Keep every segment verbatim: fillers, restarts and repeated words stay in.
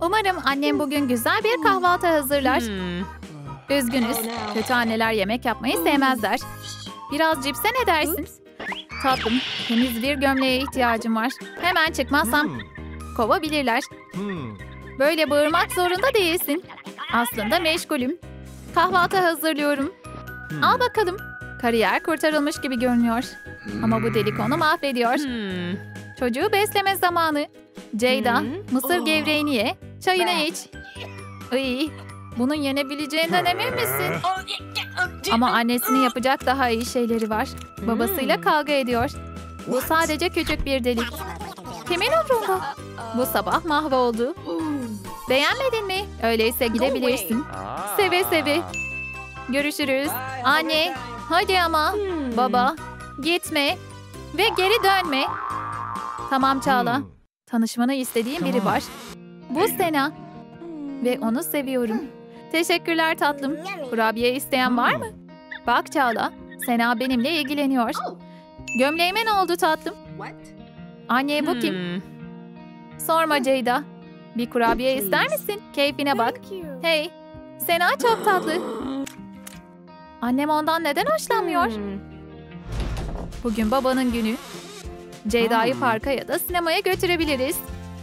Umarım annem bugün güzel bir kahvaltı hazırlar. Üzgünüz. Kötü anneler yemek yapmayı sevmezler. Biraz cipse ne dersin? Tatlım, temiz bir gömleğe ihtiyacım var. Hemen çıkmazsam kovabilirler. Böyle bağırmak zorunda değilsin. Aslında meşgulüm. Kahvaltı hazırlıyorum. Al bakalım. Kariyer kurtarılmış gibi görünüyor. Ama bu delik onu mahvediyor. Çocuğu besleme zamanı. Ceyda, mısır gevreğini ye, çayını iç. Iy, bunun yenebileceğinden emin misin? Ama annesinin yapacak daha iyi şeyleri var. Babasıyla kavga ediyor. Bu sadece küçük bir delik. Kimin umrunda? Bu sabah mahvoldu. Beğenmedin mi? Öyleyse gidebilirsin. Seve seve. Görüşürüz. Anne, hadi ama. Baba, gitme. Ve geri dönme. Tamam Çağla. Tanışmanı istediğim biri var. Bu Sena. Ve onu seviyorum. Teşekkürler tatlım. Kurabiye isteyen var mı? Bak Çağla, Sena benimle ilgileniyor. Gömleğime ne oldu tatlım? Anne bu kim? Sorma Ceyda. Bir kurabiye ister misin? Keyfine bak. Hey, Sena çok tatlı. Annem ondan neden hoşlanmıyor? Bugün babanın günü. Ceyda'yı parka ya da sinemaya götürebiliriz.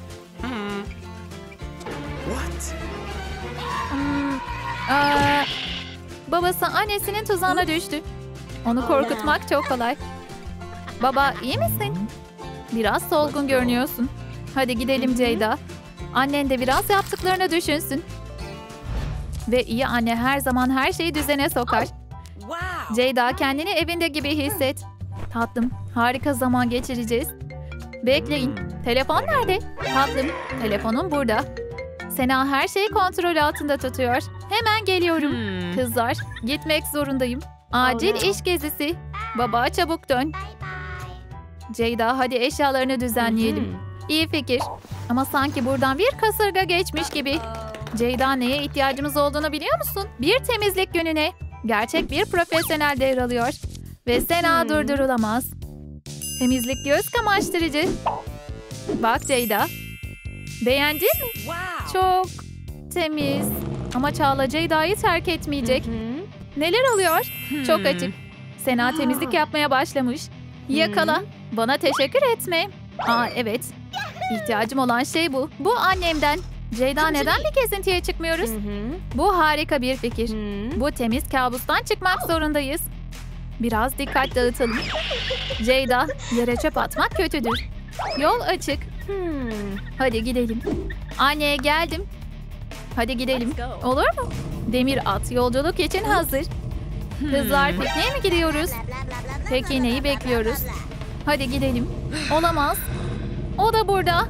Hmm, aa, babası annesinin tuzağına düştü. Onu korkutmak çok kolay. Baba, iyi misin? Biraz solgun görünüyorsun. Hadi gidelim Ceyda. Annen de biraz yaptıklarını düşünsün. Ve iyi anne her zaman her şeyi düzene sokar. Ceyda, kendini evinde gibi hisset. Tatlım, harika zaman geçireceğiz. Bekleyin. Telefon nerede? Tatlım, telefonum burada. Sena her şeyi kontrol altında tutuyor. Hemen geliyorum. Kızlar, gitmek zorundayım. Acil iş gezisi. Baba, çabuk dön. Ceyda, hadi eşyalarını düzenleyelim. İyi fikir. Ama sanki buradan bir kasırga geçmiş gibi. Ceyda, neye ihtiyacımız olduğunu biliyor musun? Bir temizlik gününe. Gerçek bir profesyonel devralıyor. Ve Sena durdurulamaz. Temizlik göz kamaştırıcı. Bak Ceyda. Beğendin mi? Çok temiz. Ama Çağla Ceyda'yı terk etmeyecek. Neler oluyor? Çok açık. Sena temizlik yapmaya başlamış. Yakala. Bana teşekkür etme. Aa evet. İhtiyacım olan şey bu. Bu annemden. Ceyda, neden bir gezintiye çıkmıyoruz? Bu harika bir fikir. Bu temiz kabustan çıkmak zorundayız. Biraz dikkat dağıtalım. Ceyda, yere çöp atmak kötüdür. Yol açık. Hadi gidelim. Anneye geldim. Hadi gidelim. Olur mu? Demir at yolculuk için hazır. Kızlar, pikniğe mi gidiyoruz? Peki neyi bekliyoruz? Hadi gidelim. Olamaz. O da burada.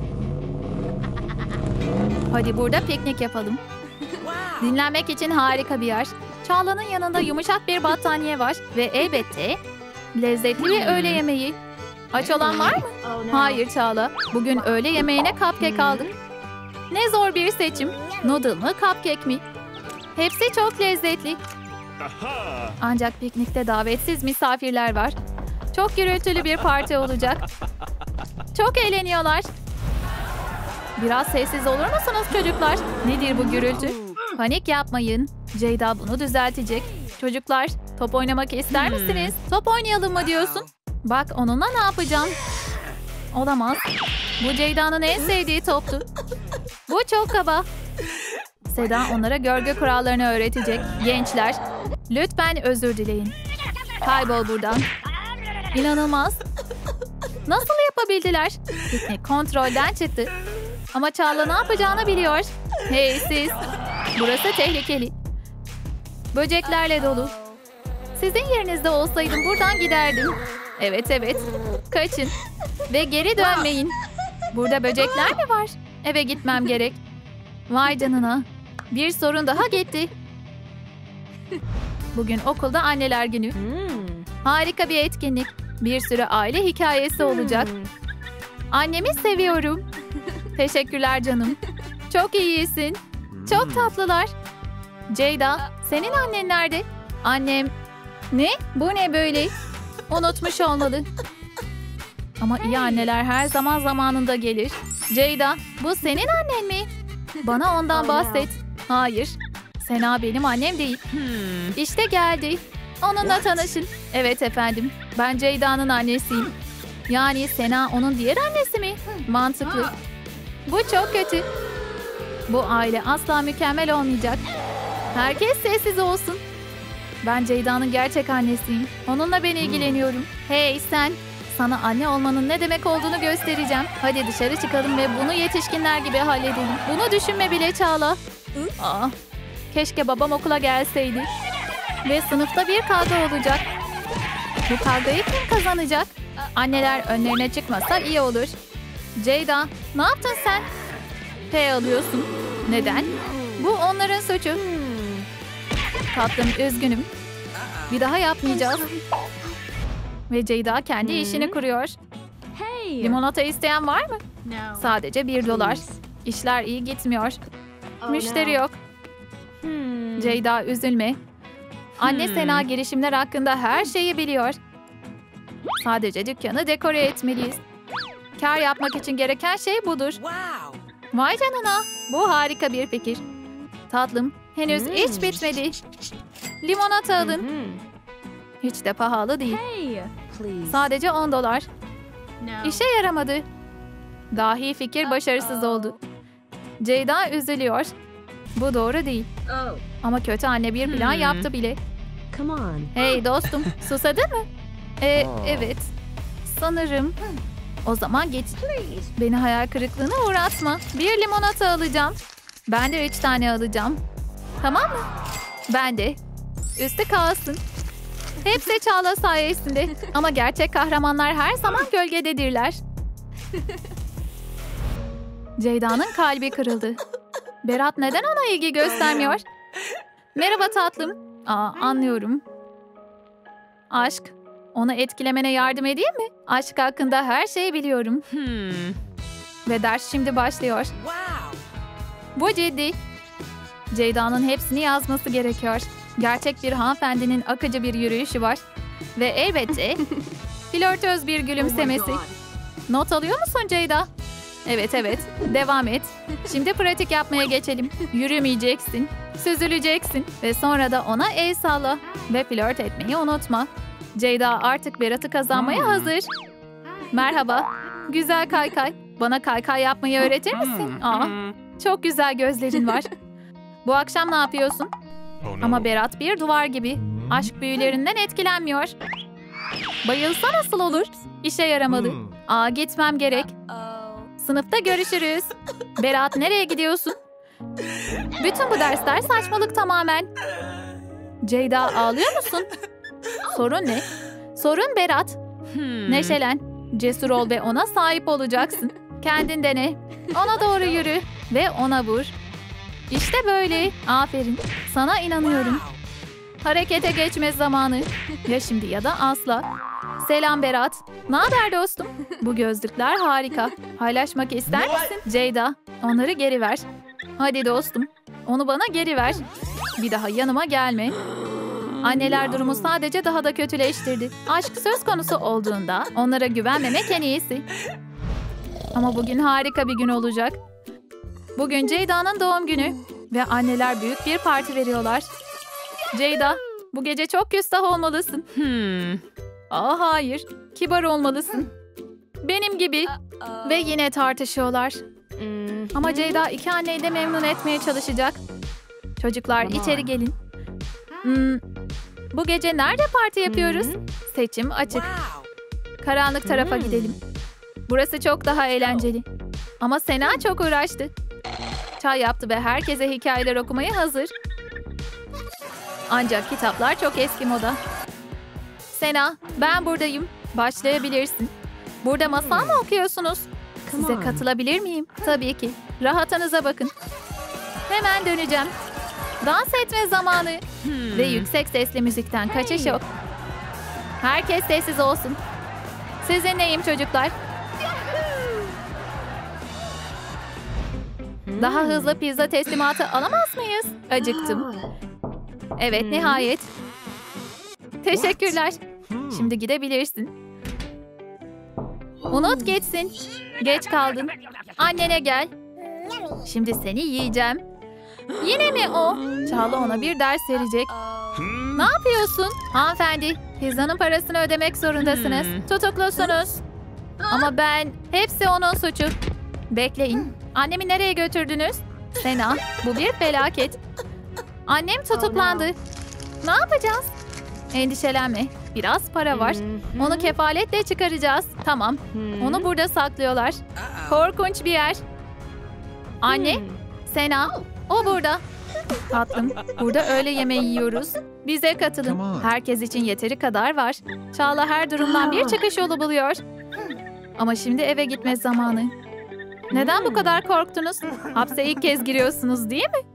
Hadi burada piknik yapalım. Dinlenmek için harika bir yer. Çağla'nın yanında yumuşak bir battaniye var. Ve elbette lezzetli bir öğle yemeği. Aç olan var mı? Hayır Çağla. Bugün öğle yemeğine cupcake aldık. Ne zor bir seçim. Noodle mı, cupcake mi? Hepsi çok lezzetli. Ancak piknikte davetsiz misafirler var. Çok gürültülü bir parti olacak. Çok eğleniyorlar. Biraz sessiz olur musunuz çocuklar? Nedir bu gürültü? Panik yapmayın. Ceyda bunu düzeltecek. Çocuklar, top oynamak ister misiniz? Top oynayalım mı diyorsun? Bak onunla ne yapacağım? Olamaz. Bu Ceyda'nın en sevdiği toptu. Bu çok kaba. Seda onlara görgü kurallarını öğretecek. Gençler, lütfen özür dileyin. Kaybol buradan. İnanılmaz. Nasıl yapabildiler? Piknik kontrolden çıktı. Ama Çağla ne yapacağını biliyor. Hey siz. Burası tehlikeli. Böceklerle dolu. Sizin yerinizde olsaydım buradan giderdim. Evet evet. Kaçın. Ve geri dönmeyin. Burada böcekler mi var? Eve gitmem gerek. Vay canına. Bir sorun daha gitti. Bugün okulda anneler günü. Harika bir etkinlik. Bir sürü aile hikayesi olacak. Annemi seviyorum. Teşekkürler canım. Çok iyisin. Çok tatlılar. Ceyda, senin annen nerede? Annem. Ne? Bu ne böyle? Unutmuş olmalı. Ama iyi anneler her zaman zamanında gelir. Ceyda, bu senin annen mi? Bana ondan bahset. Hayır. Sena benim annem değil. İşte geldi. Onunla tanışın. Evet efendim. Ben Ceyda'nın annesiyim. Yani Sena onun diğer annesi mi? Mantıklı. Bu çok kötü. Bu aile asla mükemmel olmayacak. Herkes sessiz olsun. Ben Ceyda'nın gerçek annesiyim. Onunla ben ilgileniyorum. Hey sen. Sana anne olmanın ne demek olduğunu göstereceğim. Hadi dışarı çıkalım ve bunu yetişkinler gibi halledelim. Bunu düşünme bile Çağla. Aa, keşke babam okula gelseydi. Ve sınıfta bir kavga olacak. Bu kavgayı kim kazanacak? Anneler önlerine çıkmasa iyi olur. Ceyda, ne yaptın sen? P alıyorsun. Neden? Bu onların suçu. Tatlım, üzgünüm. Bir daha yapmayacağız. Ve Ceyda kendi işini kuruyor. Limonata isteyen var mı? Sadece bir dolar. İşler iyi gitmiyor. Müşteri yok. Ceyda üzülme. Anne Sena girişimler hakkında her şeyi biliyor. Sadece dükkanı dekore etmeliyiz. Kar yapmak için gereken şey budur. Vay canına. Bu harika bir fikir. Tatlım, henüz hiç bitmedi. Limonata alın. Hiç de pahalı değil. Sadece on dolar. İşe yaramadı. Dahi fikir başarısız oldu. Ceyda üzülüyor. Bu doğru değil. Ama kötü anne bir plan yaptı bile. Hey dostum, susadın mı? Ee, evet. Sanırım. O zaman git. Beni hayal kırıklığına uğratma. Bir limonata alacağım. Ben de üç tane alacağım. Tamam mı? Ben de. Üstü kalsın. Hepsi Çağla sayesinde. Ama gerçek kahramanlar her zaman gölgededirler. Ceyda'nın kalbi kırıldı. Berat neden ona ilgi göstermiyor? Merhaba tatlım. Aa, anlıyorum. Aşk. Onu etkilemene yardım edeyim mi? Aşk hakkında her şeyi biliyorum. Hmm. Ve ders şimdi başlıyor. Bu ciddi. Ceyda'nın hepsini yazması gerekiyor. Gerçek bir hanımefendinin akıcı bir yürüyüşü var. Ve elbette flörtöz bir gülümsemesi. Not alıyor musun Ceyda? Evet evet. Devam et. Şimdi pratik yapmaya geçelim. Yürümeyeceksin. Süzüleceksin. Ve sonra da ona el salla. Ve flört etmeyi unutma. Ceyda artık Berat'ı kazanmaya hazır. Merhaba. Güzel kaykay. Bana kaykay yapmayı öğretir misin? Aa, çok güzel gözlerin var. Bu akşam ne yapıyorsun? Ama Berat bir duvar gibi. Aşk büyülerinden etkilenmiyor. Bayılsa nasıl olur? İşe yaramadı. Aa, gitmem gerek. Sınıfta görüşürüz. Berat nereye gidiyorsun? Bütün bu dersler saçmalık tamamen. Ceyda ağlıyor musun? Sorun ne? Sorun Berat. Neşelen. Cesur ol ve ona sahip olacaksın. Kendin dene. Ona doğru yürü ve ona vur. İşte böyle. Aferin. Sana inanıyorum. Harekete geçme zamanı. Ya şimdi ya da asla. Selam Berat. Ne haber dostum? Bu gözlükler harika. Paylaşmak ister misin? Ceyda, onları geri ver. Hadi dostum. Onu bana geri ver. Bir daha yanıma gelme. Anneler durumu sadece daha da kötüleştirdi. Aşk söz konusu olduğunda onlara güvenmemek en iyisi. Ama bugün harika bir gün olacak. Bugün Ceyda'nın doğum günü. Ve anneler büyük bir parti veriyorlar. Ceyda, bu gece çok küstah olmalısın. Hmm. Aa hayır, kibar olmalısın. Benim gibi. Ve yine tartışıyorlar. Ama Ceyda iki anneyi de memnun etmeye çalışacak. Çocuklar içeri gelin. Hmm. Bu gece nerede parti yapıyoruz? Seçim açık. Karanlık tarafa gidelim. Burası çok daha eğlenceli. Ama Sena çok uğraştı. Çay yaptı ve herkese hikayeler okumaya hazır. Ancak kitaplar çok eski moda. Sena, ben buradayım. Başlayabilirsin. Burada masal mı okuyorsunuz? Size katılabilir miyim? Tabii ki. Rahatınıza bakın. Hemen döneceğim. Dans etme zamanı. Hmm. Ve yüksek sesli müzikten kaçış yok. Herkes sessiz olsun. Sizinleyim çocuklar. Daha hızlı pizza teslimatı alamaz mıyız? Acıktım. Evet, nihayet. Teşekkürler. Şimdi gidebilirsin. Unut geçsin. Geç kaldın. Annene gel. Şimdi seni yiyeceğim. Yine mi o? Çağla ona bir ders verecek. Ne yapıyorsun? Hanımefendi, pizzanın parasını ödemek zorundasınız. Tutuklusunuz. Ama ben, hepsi onun suçu. Bekleyin. Annemi nereye götürdünüz? Sena, bu bir felaket. Annem tutuklandı. Ne yapacağız? Endişelenme. Biraz para var. Onu kefaletle çıkaracağız. Tamam. Onu burada saklıyorlar. Korkunç bir yer. Anne, Sena, o burada. Tatlım, burada öğle yemeği yiyoruz. Bize katılın. Herkes için yeteri kadar var. Çağla her durumdan bir çıkış yolu buluyor. Ama şimdi eve gitme zamanı. Neden bu kadar korktunuz? Hapse ilk kez giriyorsunuz değil mi?